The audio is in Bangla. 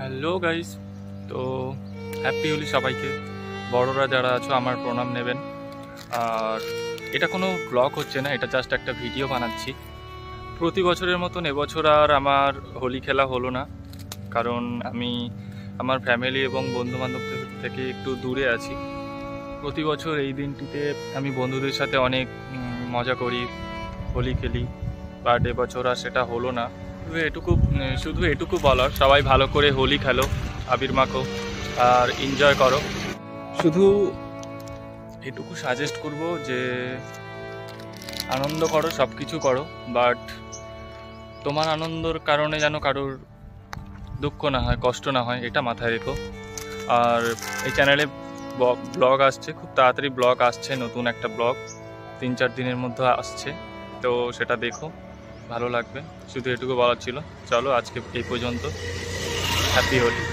হ্যালো গাইস, তো হ্যাপি হোলি সবাইকে। বড়রা যারা আছো আমার প্রণাম নেবেন। আর এটা কোনো ব্লগ হচ্ছে না, এটা জাস্ট একটা ভিডিও বানাচ্ছি। প্রতি বছরের মতন এবছর আর আমার হোলি খেলা হলো না, কারণ আমি আমার ফ্যামিলি এবং বন্ধুবান্ধবদের থেকে একটু দূরে আছি। প্রতি বছর এই দিনটিতে আমি বন্ধুদের সাথে অনেক মজা করি, হোলি খেলি, বাট এবছর আর সেটা হলো না। শুধু এটুকু বলার, সবাই ভালো করে হোলি খেলো, আবির মাখো আর এনজয় করো। শুধু এটুকু সাজেস্ট করব যে আনন্দ করো, সব কিছু করো, বাট তোমার আনন্দর কারণে যেন কারোর দুঃখ না হয়, কষ্ট না হয়, এটা মাথায় রেখো। আর এই চ্যানেলে ব্লগ আসছে, খুব তাড়াতাড়ি ব্লগ আসছে, নতুন একটা ব্লগ 3-4 দিনের মধ্যে আসছে, তো সেটা দেখো, ভালো লাগবে। শুধু এটুকু বলার ছিল। চলো আজকে এই পর্যন্ত। হ্যাপি হোলি।